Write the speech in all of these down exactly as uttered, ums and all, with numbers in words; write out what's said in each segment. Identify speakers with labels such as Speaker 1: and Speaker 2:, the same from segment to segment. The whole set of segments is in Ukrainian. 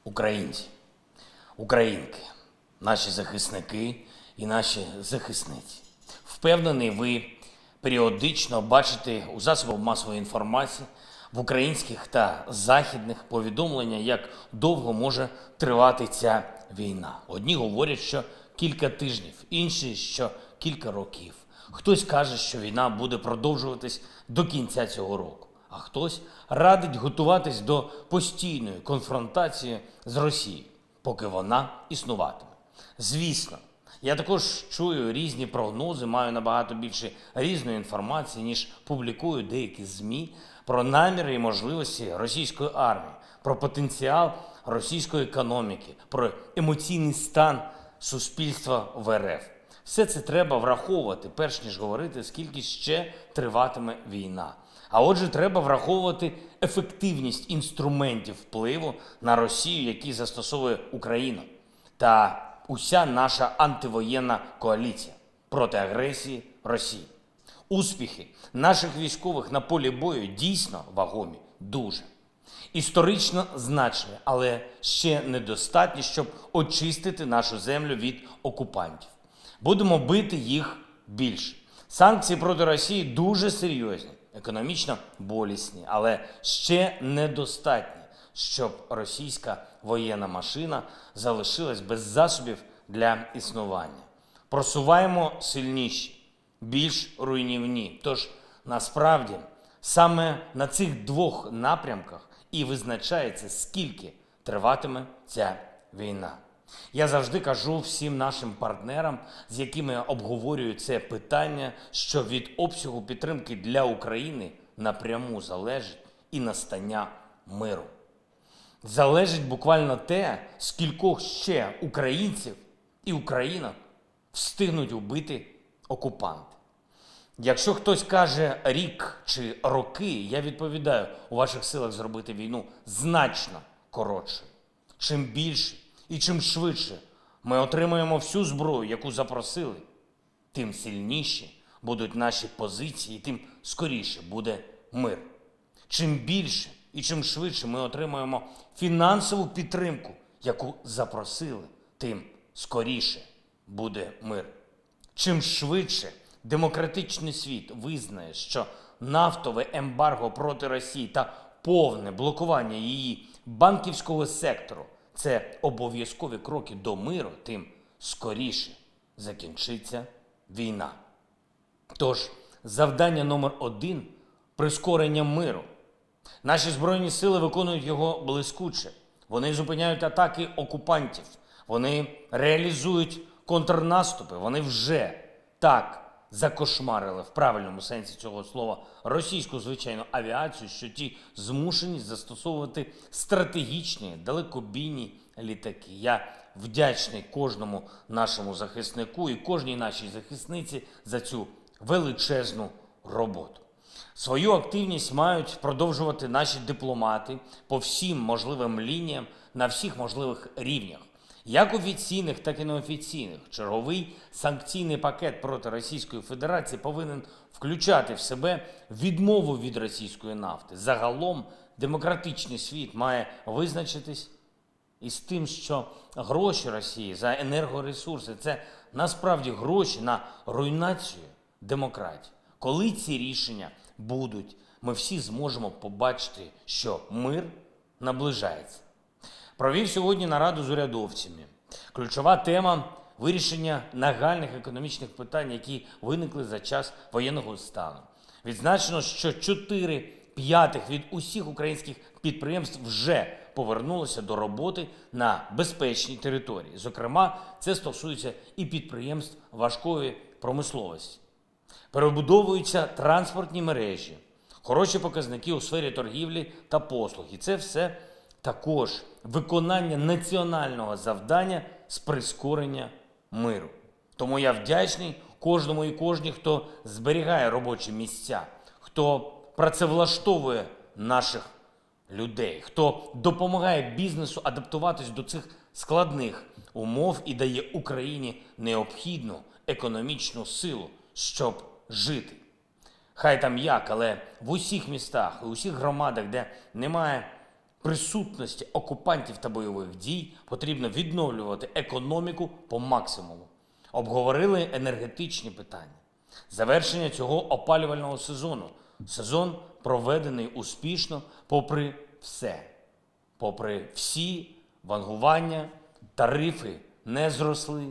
Speaker 1: Українці, українки, наші захисники і наші захисниці. Впевнений, ви періодично бачите у засобах масової інформації в українських та західних повідомлення, як довго може тривати ця війна. Одні говорять, що кілька тижнів, інші, що кілька років. Хтось каже, що війна буде продовжуватись до кінця цього року, а хтось радить готуватись до постійної конфронтації з Росією, поки вона існуватиме. Звісно, я також чую різні прогнози, маю набагато більше різної інформації, ніж публікують деякі ЗМІ про наміри і можливості російської армії, про потенціал російської економіки, про емоційний стан суспільства в РФ. Все це треба враховувати, перш ніж говорити, скільки ще триватиме війна. А отже, треба враховувати ефективність інструментів впливу на Росію, які застосовує Україна та уся наша антивоєнна коаліція проти агресії Росії. Успіхи наших військових на полі бою дійсно вагомі, дуже. Історично значні, але ще недостатні, щоб очистити нашу землю від окупантів. Будемо бити їх більше. Санкції проти Росії дуже серйозні, економічно болісні, але ще недостатні, щоб російська воєнна машина залишилась без засобів для існування. Просуваємо сильніші, більш руйнівні. Тож, насправді, саме на цих двох напрямках і визначається, скільки триватиме ця війна. Я завжди кажу всім нашим партнерам, з якими обговорюю це питання, що від обсягу підтримки для України напряму залежить і настання миру. Залежить буквально те, скількох ще українців і українок встигнуть убити окупанти. Якщо хтось каже рік чи роки, я відповідаю, у ваших силах зробити війну значно коротше. Чим більше і чим швидше ми отримаємо всю зброю, яку запросили, тим сильніші будуть наші позиції, тим скоріше буде мир. Чим більше і чим швидше ми отримаємо фінансову підтримку, яку запросили, тим скоріше буде мир. Чим швидше демократичний світ визнає, що нафтове ембарго проти Росії та повне блокування її банківського сектору – це обов'язкові кроки до миру, тим скоріше закінчиться війна. Тож, завдання номер один – прискорення миру. Наші Збройні сили виконують його блискуче. Вони зупиняють атаки окупантів, вони реалізують контрнаступи, вони вже так закошмарили, в правильному сенсі цього слова, російську звичайну авіацію, що ті змушені застосовувати стратегічні, далекобійні літаки. Я вдячний кожному нашому захиснику і кожній нашій захисниці за цю величезну роботу. Свою активність мають продовжувати наші дипломати по всім можливим лініям, на всіх можливих рівнях. Як офіційних, так і неофіційних. Черговий санкційний пакет проти Російської Федерації повинен включати в себе відмову від російської нафти. Загалом демократичний світ має визначитись із тим, що гроші Росії за енергоресурси – це насправді гроші на руйнацію демократії. Коли ці рішення будуть, ми всі зможемо побачити, що мир наближається. Провів сьогодні нараду з урядовцями. Ключова тема – вирішення нагальних економічних питань, які виникли за час воєнного стану. Відзначено, що чотири п'ятих від усіх українських підприємств вже повернулося до роботи на безпечній території. Зокрема, це стосується і підприємств важкої промисловості. Перебудовуються транспортні мережі, хороші показники у сфері торгівлі та послуг. І це все також виконання національного завдання з прискорення миру. Тому я вдячний кожному і кожній, хто зберігає робочі місця, хто працевлаштовує наших людей, хто допомагає бізнесу адаптуватись до цих складних умов і дає Україні необхідну економічну силу, щоб жити. Хай там як, але в усіх містах і усіх громадах, де немає присутності окупантів та бойових дій потрібно відновлювати економіку по максимуму. Обговорили енергетичні питання. Завершення цього опалювального сезону. Сезон проведений успішно попри все. Попри всі вангування, тарифи не зросли,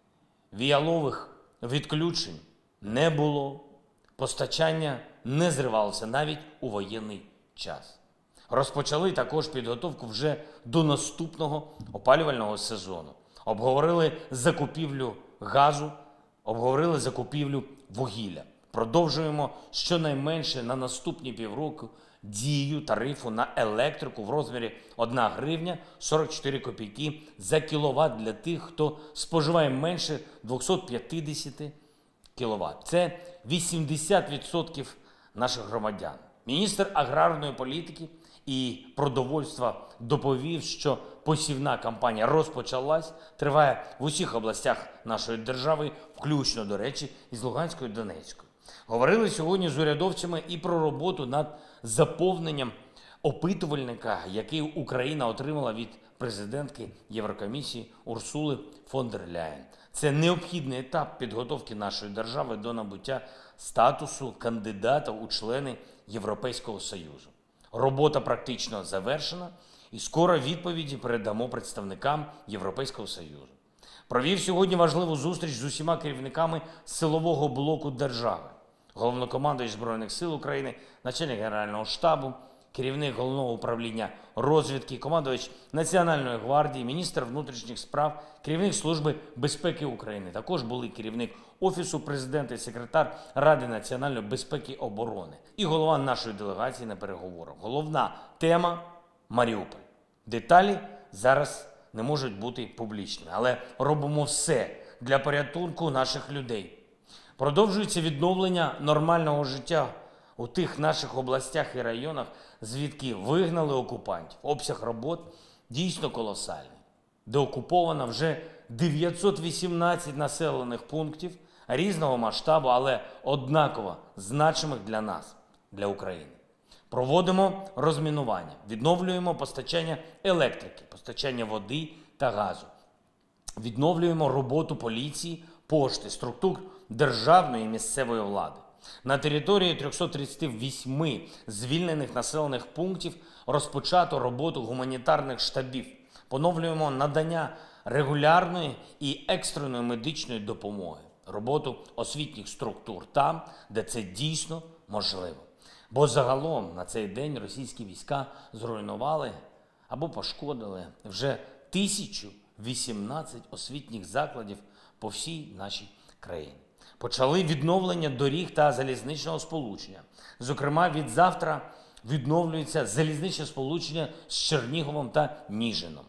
Speaker 1: віялових відключень не було, постачання не зривалося навіть у воєнний час. Розпочали також підготовку вже до наступного опалювального сезону. Обговорили закупівлю газу, обговорили закупівлю вугілля. Продовжуємо щонайменше на наступні півроку дію тарифу на електрику в розмірі одна гривня сорок чотири копійки за кіловат для тих, хто споживає менше двісті п'ятдесят кіловат. Це вісімдесят відсотків наших громадян. Міністр аграрної політики і продовольства доповів, що посівна кампанія розпочалась, триває в усіх областях нашої держави, включно, до речі, із Луганською і Донецькою. Говорили сьогодні з урядовцями і про роботу над заповненням опитувальника, який Україна отримала від президентки Єврокомісії Урсули фон дер Ляєн. Це необхідний етап підготовки нашої держави до набуття статусу кандидата у члени Європейського Союзу. Робота практично завершена, і скоро відповіді передамо представникам Європейського Союзу. Провів сьогодні важливу зустріч з усіма керівниками силового блоку держави. Головнокомандувач Збройних сил України, начальник Генерального штабу, керівник Головного управління розвідки, командувач Національної гвардії, міністр внутрішніх справ, керівник Служби безпеки України. Також були керівник Офісу президента і секретар Ради національної безпеки і оборони. І голова нашої делегації на переговорах. Головна тема – Маріуполь. Деталі зараз не можуть бути публічними, але робимо все для порятунку наших людей. Продовжується відновлення нормального життя у тих наших областях і районах, звідки вигнали окупантів. Обсяг робот дійсно колосальний. Деокуповано вже дев'ятсот вісімнадцять населених пунктів різного масштабу, але однаково значимих для нас, для України. Проводимо розмінування, відновлюємо постачання електрики, постачання води та газу. Відновлюємо роботу поліції, пошти, структур державної і місцевої влади. На території триста тридцять вісім звільнених населених пунктів розпочато роботу гуманітарних штабів. Поновлюємо надання регулярної і екстреної медичної допомоги, роботу освітніх структур там, де це дійсно можливо. Бо загалом на цей день російські війська зруйнували або пошкодили вже тисячу вісімнадцять освітніх закладів по всій нашій країні. Почали відновлення доріг та залізничного сполучення. Зокрема, від завтра відновлюється залізничне сполучення з Черніговом та Ніжином.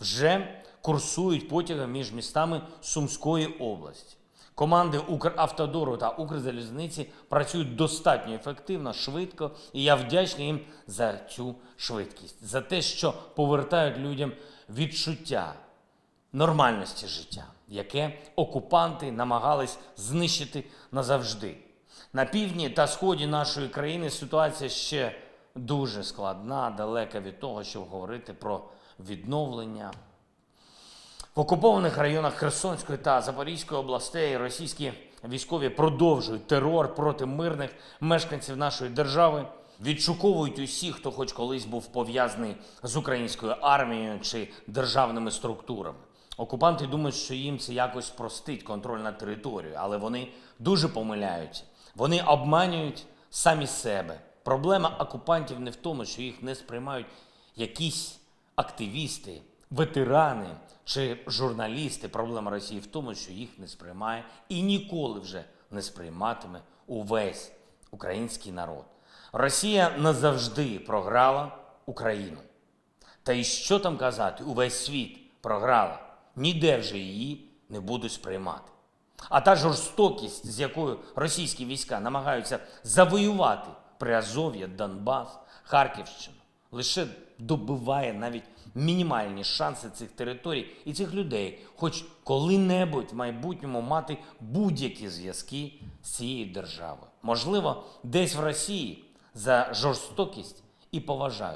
Speaker 1: Вже курсують потяги між містами Сумської області. Команди Укравтодору та Укрзалізниці працюють достатньо ефективно, швидко, і я вдячний їм за цю швидкість, за те, що повертають людям відчуття нормальності життя, яке окупанти намагались знищити назавжди. На півдні та сході нашої країни ситуація ще дуже складна, далека від того, щоб говорити про відновлення. В окупованих районах Херсонської та Запорізької областей російські військові продовжують терор проти мирних мешканців нашої держави, відшуковують усіх, хто хоч колись був пов'язаний з українською армією чи державними структурами. Окупанти думають, що їм це якось спростить контроль над територією, але вони дуже помиляються. Вони обманюють самі себе. Проблема окупантів не в тому, що їх не сприймають якісь активісти, ветерани чи журналісти. Проблема Росії в тому, що їх не сприймає і ніколи вже не сприйматиме увесь український народ. Росія назавжди програла Україну. Та і що там казати, увесь світ програла. Ніде вже її не будуть сприймати. А та жорстокість, з якою російські війська намагаються завоювати Приазов'я, Донбас, Харківщину, лише добиває навіть мінімальні шанси цих територій і цих людей хоч коли-небудь в майбутньому мати будь-які зв'язки з цією державою. Можливо, десь в Росії за жорстокість і поважають,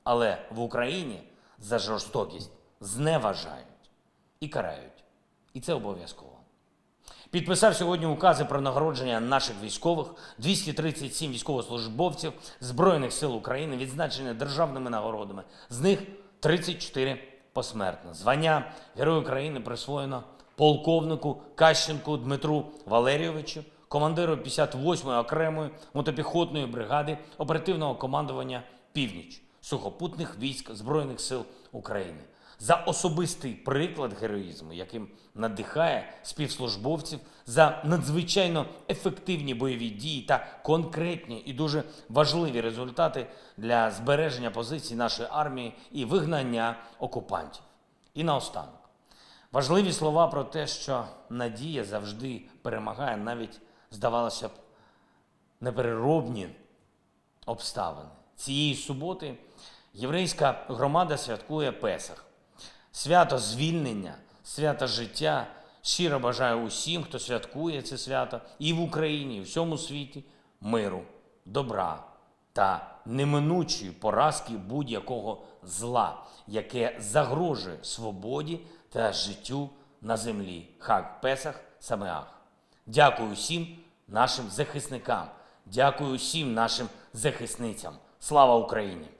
Speaker 1: Але в Україні за жорстокість зневажають і карають. І це обов'язково. Підписав сьогодні укази про нагородження наших військових, двісті тридцять сім військовослужбовців Збройних сил України відзначені державними нагородами. З них тридцять чотири посмертно. Звання Герой України присвоєно полковнику Кащенку Дмитру Валерійовичу, командиру п'ятдесят восьмої окремої мотопіхотної бригади оперативного командування «Північ» сухопутних військ Збройних сил України. За особистий приклад героїзму, яким надихає співслужбовців, за надзвичайно ефективні бойові дії та конкретні і дуже важливі результати для збереження позицій нашої армії і вигнання окупантів. І наостанок. Важливі слова про те, що надія завжди перемагає, навіть, здавалося б, непереробні обставини. Цієї суботи єврейська громада святкує Песах. Свято звільнення, свято життя. Щиро бажаю усім, хто святкує це свято і в Україні, і в всьому світі миру, добра та неминучої поразки будь-якого зла, яке загрожує свободі та життю на землі. Хаг Песах Самеах. Дякую всім нашим захисникам, дякую всім нашим захисницям. Слава Україні!